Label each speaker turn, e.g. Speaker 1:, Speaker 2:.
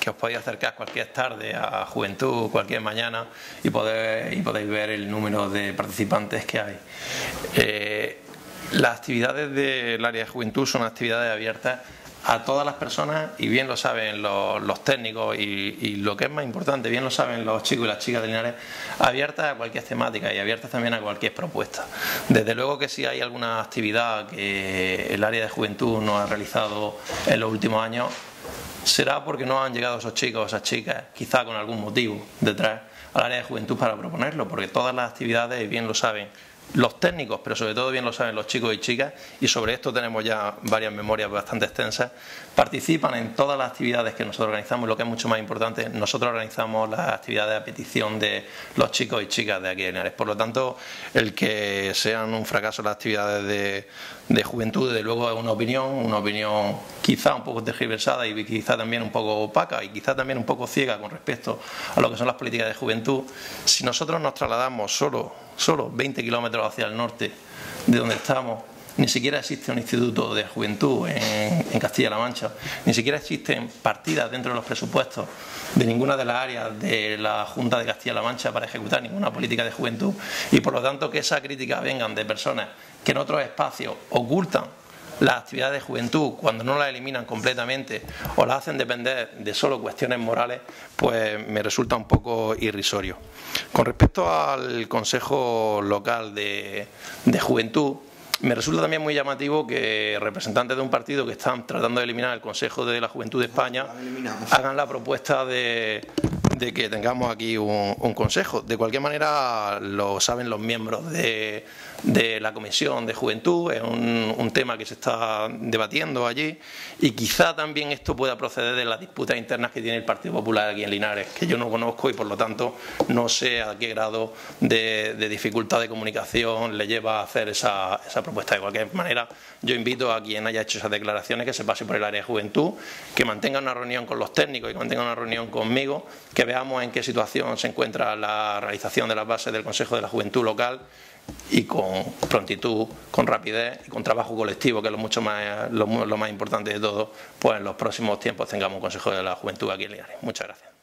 Speaker 1: que os podéis acercar cualquier tarde a Juventud, cualquier mañana y podéis ver el número de participantes que hay. Las actividades del área de Juventud son actividades abiertas a todas las personas y bien lo saben los técnicos y lo que es más importante, bien lo saben los chicos y las chicas de Linares, abiertas a cualquier temática y abiertas también a cualquier propuesta. Desde luego que si hay alguna actividad que el área de Juventud no ha realizado en los últimos años, será porque no han llegado esos chicos o esas chicas, quizá con algún motivo detrás, al área de Juventud para proponerlo, porque todas las actividades, bien lo saben los técnicos, pero sobre todo bien lo saben los chicos y chicas, y sobre esto tenemos ya varias memorias bastante extensas, participan en todas las actividades que nosotros organizamos. Lo que es mucho más importante, nosotros organizamos las actividades a petición de los chicos y chicas de aquí de Linares. Por lo tanto, el que sean un fracaso las actividades de Juventud, desde luego es una opinión quizá un poco tergiversada y quizá también un poco opaca y quizá también un poco ciega con respecto a lo que son las políticas de juventud. Si nosotros nos trasladamos solo 20 kilómetros hacia el norte de donde estamos, ni siquiera existe un instituto de juventud en Castilla-La Mancha, ni siquiera existen partidas dentro de los presupuestos de ninguna de las áreas de la Junta de Castilla-La Mancha para ejecutar ninguna política de juventud, y por lo tanto que esa crítica vengan de personas que en otros espacios ocultan las actividades de juventud cuando no las eliminan completamente o las hacen depender de solo cuestiones morales, pues me resulta un poco irrisorio. Con respecto al Consejo Local de Juventud, me resulta también muy llamativo que representantes de un partido que están tratando de eliminar el Consejo de la Juventud de España hagan la propuesta de que tengamos aquí un consejo. De cualquier manera, lo saben los miembros de la Comisión de Juventud, es un tema que se está debatiendo allí, y quizá también esto pueda proceder de las disputas internas que tiene el Partido Popular aquí en Linares, que yo no conozco y por lo tanto no sé a qué grado de dificultad de comunicación le lleva a hacer esa propuesta. De cualquier manera, yo invito a quien haya hecho esas declaraciones que se pase por el área de Juventud, que mantenga una reunión con los técnicos y que mantenga una reunión conmigo, que veamos en qué situación se encuentra la realización de las bases del Consejo de la Juventud local, y con prontitud, con rapidez y con trabajo colectivo, que es lo más importante de todo, pues en los próximos tiempos tengamos un Consejo de la Juventud aquí en Linares. Muchas gracias.